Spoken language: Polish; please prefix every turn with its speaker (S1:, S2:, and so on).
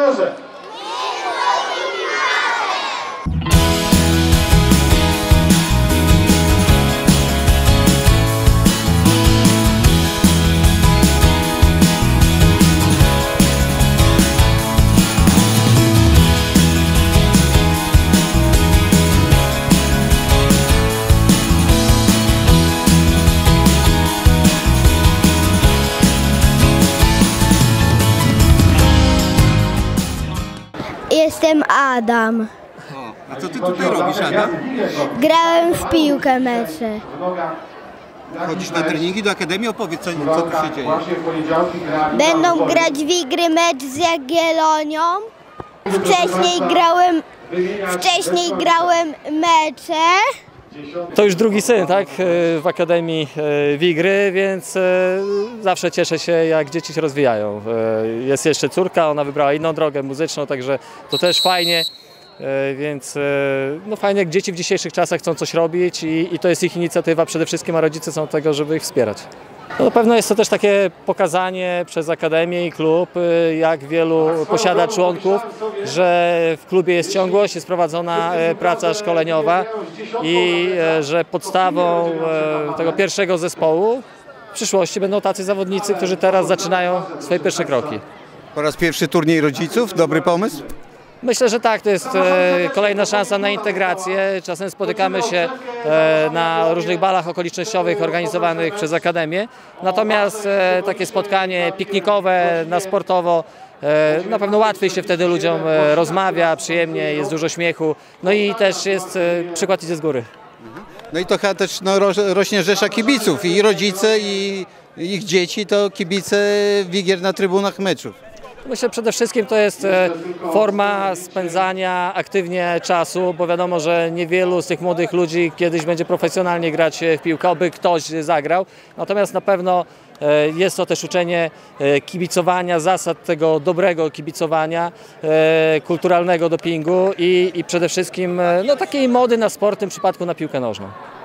S1: Juniorze!
S2: Jestem Adam.
S3: O, a co ty tutaj robisz, Adam?
S2: Grałem w piłkę mecze.
S3: Chodzisz na treningi do Akademii? Opowiedz, co tu się dzieje.
S2: Będą grać Wigry mecz z Jagiellonią. Wcześniej grałem mecze.
S4: To już drugi syn, tak, w Akademii Wigry, więc zawsze cieszę się, jak dzieci się rozwijają. Jest jeszcze córka, ona wybrała inną drogę muzyczną, także to też fajnie, więc no fajnie, jak dzieci w dzisiejszych czasach chcą coś robić i to jest ich inicjatywa przede wszystkim, a rodzice są od tego, żeby ich wspierać. No, na pewno jest to też takie pokazanie przez Akademię i klub, jak wielu posiada członków, że w klubie jest ciągłość, jest prowadzona praca szkoleniowa i że podstawą tego pierwszego zespołu w przyszłości będą tacy zawodnicy, którzy teraz zaczynają swoje pierwsze kroki.
S3: Po raz pierwszy turniej rodziców, dobry pomysł?
S4: Myślę, że tak, to jest kolejna szansa na integrację. Czasem spotykamy się na różnych balach okolicznościowych organizowanych przez Akademię. Natomiast takie spotkanie piknikowe, na sportowo, na pewno łatwiej się wtedy ludziom rozmawia, przyjemnie, jest dużo śmiechu. No i też jest przykład idzie z góry.
S3: No i to chyba też rośnie rzesza kibiców i rodzice i ich dzieci to kibice Wigier na trybunach meczów.
S4: Myślę, przede wszystkim to jest forma spędzania aktywnie czasu, bo wiadomo, że niewielu z tych młodych ludzi kiedyś będzie profesjonalnie grać w piłkę, oby ktoś zagrał. Natomiast na pewno jest to też uczenie kibicowania, zasad tego dobrego kibicowania, kulturalnego dopingu i przede wszystkim no, takiej mody na sport, w tym przypadku na piłkę nożną.